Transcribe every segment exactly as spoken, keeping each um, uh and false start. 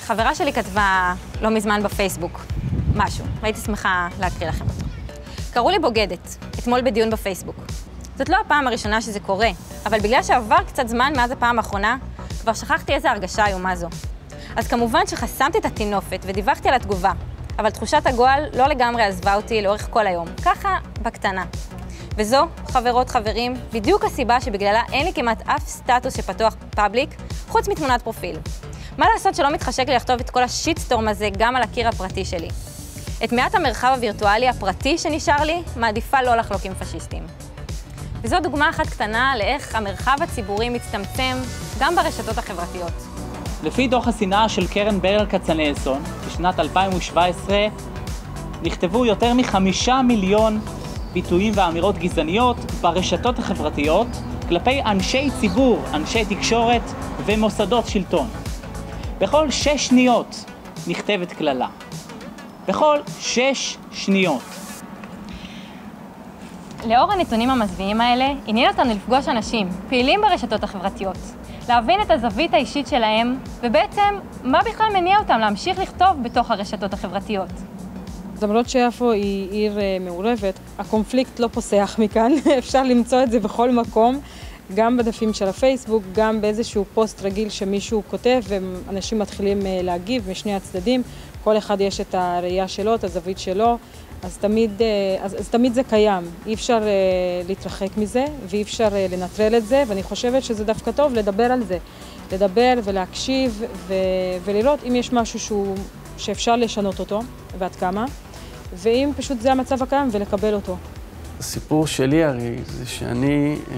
חברה שלי כתבה לא מזמן בפייסבוק משהו, והייתי שמחה להקריא לכם אותו. קראו לי בוגדת, אתמול בדיון בפייסבוק. זאת לא הפעם הראשונה שזה קורה, אבל בגלל שעבר קצת זמן מאז הפעם האחרונה, כבר שכחתי איזה הרגשה איומה זו. אז כמובן שחסמתי את התינופת ודיווחתי על התגובה, אבל תחושת הגועל לא לגמרי עזבה אותי לאורך כל היום, ככה בקטנה. וזו, חברות, חברים, בדיוק הסיבה שבגללה אין לי כמעט אף סטטוס שפתוח פאבליק, חוץ מתמונת פרופיל. מה לעשות שלא מתחשק לי לכתוב את כל השיטסטורם הזה גם על הקיר הפרטי שלי? את מעט המרחב הווירטואלי הפרטי שנשאר לי, מעדיפה לא לחלוק עם פשיסטים. וזו דוגמה אחת קטנה לאיך המרחב הציבורי מצטמצם גם ברשתות החברתיות. לפי דוח השנאה של קרן ברל כצנלסון, בשנת אלפיים שבע עשרה נכתבו יותר מחמישה מיליון ביטויים ואמירות גזעניות ברשתות החברתיות כלפי אנשי ציבור, אנשי תקשורת ומוסדות שלטון. בכל שש שניות נכתבת כללה. בכל שש שניות. לאור הנתונים המזוויעים האלה, עניין אותנו לפגוש אנשים, פעילים ברשתות החברתיות, להבין את הזווית האישית שלהם, ובעצם מה בכלל מניע אותם להמשיך לכתוב בתוך הרשתות החברתיות. למרות שיפו היא עיר מעורבת, הקונפליקט לא פוסח מכאן, אפשר למצוא את זה בכל מקום, גם בדפים של הפייסבוק, גם באיזשהו פוסט רגיל שמישהו כותב, ואנשים מתחילים להגיב משני הצדדים, כל אחד יש את הראייה שלו, את הזווית שלו, אז תמיד, אז, אז תמיד זה קיים, אי אפשר להתרחק מזה, ואי אפשר לנטרל את זה, ואני חושבת שזה דווקא טוב לדבר על זה, לדבר ולהקשיב, ו, ולראות אם יש משהו שהוא, שאפשר לשנות אותו, ועד כמה, ואם פשוט זה המצב הקיים ולקבל אותו. הסיפור שלי הרי זה שאני אה,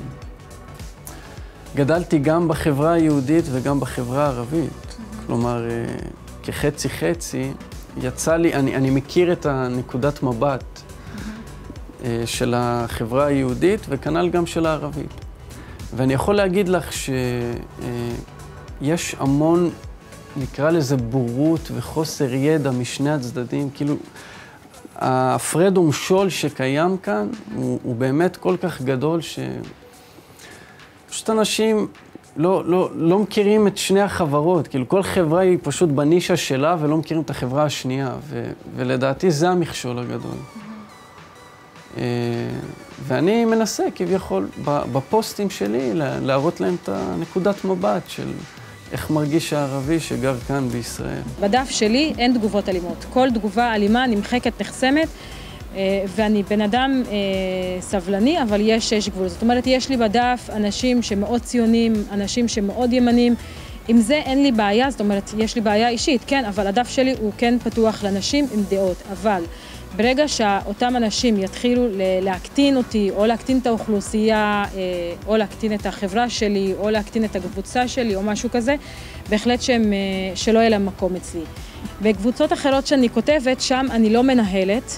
גדלתי גם בחברה היהודית וגם בחברה הערבית. Mm-hmm. כלומר, אה, כחצי חצי, יצא לי, אני, אני מכיר את הנקודת מבט mm-hmm. אה, של החברה היהודית וכנ"ל גם של הערבית. ואני יכול להגיד לך שיש אה, המון, נקרא לזה בורות וחוסר ידע משני הצדדים, כאילו, ההפרד ומשול שקיים כאן הוא, הוא באמת כל כך גדול ש... פשוט אנשים לא, לא, לא מכירים את שני החברות, כאילו כל חברה היא פשוט בנישה שלה ולא מכירים את החברה השנייה, ו, ולדעתי זה המכשול הגדול. Mm-hmm. ואני מנסה כביכול בפוסטים שלי להראות להם את הנקודת מבט של איך מרגיש הערבי שגר כאן בישראל. בדף שלי אין תגובות אלימות. כל תגובה אלימה נמחקת, נחסמת, ואני בן אדם סבלני, אבל יש יש גבול. זאת אומרת, יש לי בדף אנשים שמאוד ציונים, אנשים שמאוד ימנים. עם זה אין לי בעיה, זאת אומרת, יש לי בעיה אישית, כן, אבל הדף שלי הוא כן פתוח לאנשים עם דעות. אבל ברגע שאותם אנשים יתחילו להקטין אותי, או להקטין את האוכלוסייה, או להקטין את החברה שלי, או להקטין את הקבוצה שלי, או משהו כזה, בהחלט שהם, שלא יהיה להם מקום אצלי. בקבוצות אחרות שאני כותבת, שם אני לא מנהלת,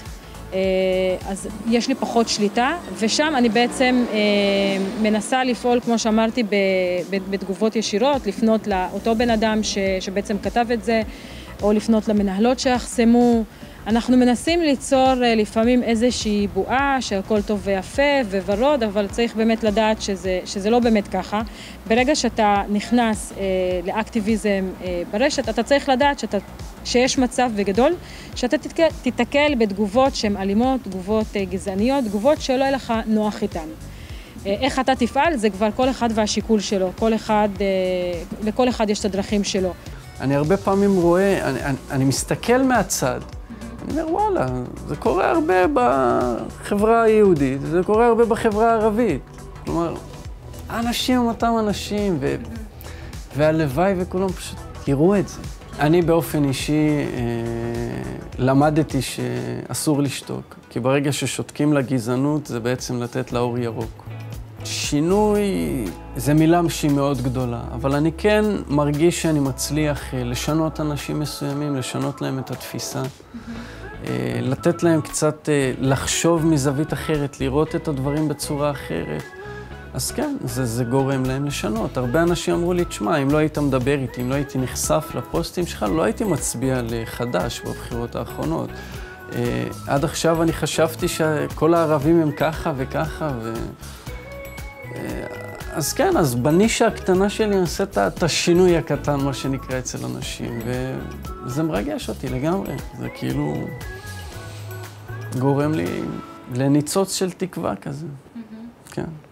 אז יש לי פחות שליטה, ושם אני בעצם מנסה לפעול, כמו שאמרתי, בתגובות ישירות, לפנות לאותו בן אדם שבעצם כתב את זה, או לפנות למנהלות שיחסמו. אנחנו מנסים ליצור לפעמים איזושהי בועה שהכל טוב ויפה וורוד, אבל צריך באמת לדעת שזה, שזה לא באמת ככה. ברגע שאתה נכנס אה, לאקטיביזם אה, ברשת, אתה צריך לדעת שאתה, שיש מצב בגדול, שאתה תתקל, תתקל בתגובות שהן אלימות, תגובות אה, גזעניות, תגובות שלא יהיה לך נוח איתן. אה, איך אתה תפעל, זה כבר כל אחד והשיקול שלו, כל אחד, אה, לכל אחד יש את הדרכים שלו. אני הרבה פעמים רואה, אני, אני, אני מסתכל מהצד, אני אומר, וואלה, זה קורה הרבה בחברה היהודית, זה קורה הרבה בחברה הערבית. כלומר, האנשים הם אותם אנשים, ו... והלוואי וכולם פשוט יראו את זה. אני באופן אישי אה, למדתי שאסור לשתוק, כי ברגע ששותקים לגזענות זה בעצם לתת לה אור ירוק. שינוי זה מילה שהיא מאוד גדולה, אבל אני כן מרגיש שאני מצליח לשנות אנשים מסוימים, לשנות להם את התפיסה, לתת להם קצת לחשוב מזווית אחרת, לראות את הדברים בצורה אחרת. אז כן, זה, זה גורם להם לשנות. הרבה אנשים אמרו לי, תשמע, אם לא היית מדבר איתי, אם לא הייתי נחשף לפוסטים שלך, לא הייתי מצביע לחדש בבחירות האחרונות. עד עכשיו אני חשבתי שכל הערבים הם ככה וככה, ו... אז כן, אז בנישה הקטנה שלי אני עושה את השינוי הקטן, מה שנקרא אצל אנשים, וזה מרגש אותי לגמרי. זה כאילו גורם לי לניצוץ של תקווה כזה. כן.